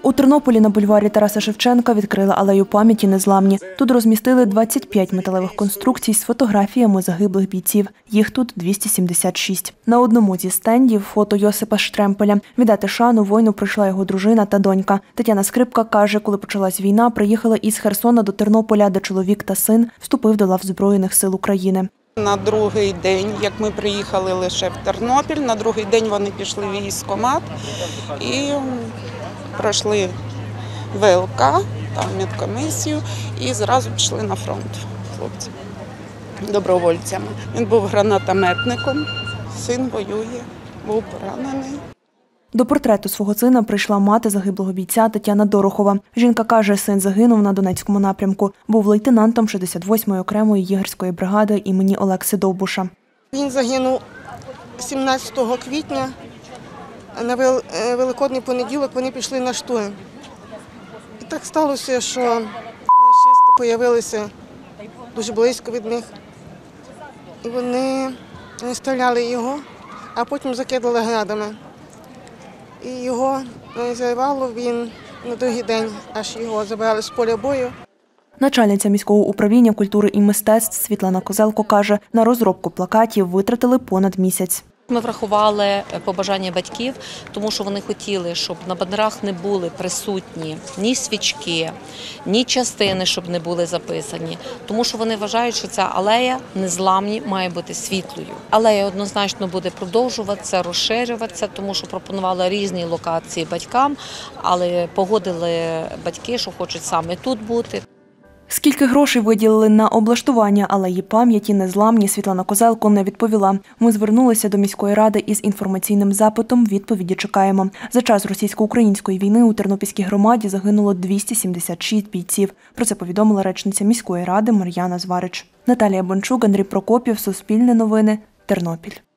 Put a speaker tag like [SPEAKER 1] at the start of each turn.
[SPEAKER 1] У Тернополі на бульварі Тараса Шевченка відкрили алею пам'яті «Незламні». Тут розмістили 25 металевих конструкцій з фотографіями загиблих бійців. Їх тут 276. На одному зі стендів – фото Йосипа Штремпеля. Віддати шану воїну прийшла його дружина та донька. Тетяна Скрипка каже, коли почалась війна, приїхала із Херсона до Тернополя, де чоловік та син вступив до лав Збройних сил України.
[SPEAKER 2] На другий день, як ми приїхали лише в Тернопіль, на другий день вони пішли в військкомат і пройшли ВЛК, там медкомісію і зразу пішли на фронт, хлопці, добровольцями. Він був гранатометником, син воює, був поранений.
[SPEAKER 1] До портрету свого сина прийшла мати загиблого бійця Тетяна Дорохова. Жінка каже, син загинув на Донецькому напрямку. Був лейтенантом 68-ї окремої єгерської бригади імені Олекси Довбуша.
[SPEAKER 3] Він загинув 17 квітня. На Великодний понеділок вони пішли на штурм. І так сталося, що рашисти з'явилися дуже близько від них. І вони стріляли його, а потім закидали градами. І його зірвало, він на другий день аж його забрали з поля бою.
[SPEAKER 1] Начальниця міського управління культури і мистецтв Світлана Козелко каже, на розробку плакатів витратили понад місяць.
[SPEAKER 4] Ми врахували побажання батьків, тому що вони хотіли, щоб на банерах не були присутні ні свічки, ні частини, щоб не були записані. Тому що вони вважають, що ця алея «Незламні» має бути світлою. Алея однозначно буде продовжуватися, розширюватися, тому що пропонували різні локації батькам, але погодили батьки, що хочуть саме тут бути.
[SPEAKER 1] Скільки грошей виділили на облаштування алеї пам'яті «Незламні» Світлана Козелко не відповіла. Ми звернулися до міської ради із інформаційним запитом, відповіді чекаємо. За час російсько-української війни у Тернопільській громаді загинуло 276 бійців. Про це повідомила речниця міської ради Мар'яна Зварич. Наталія Бончук, Андрій Прокопів, Суспільне новини, Тернопіль.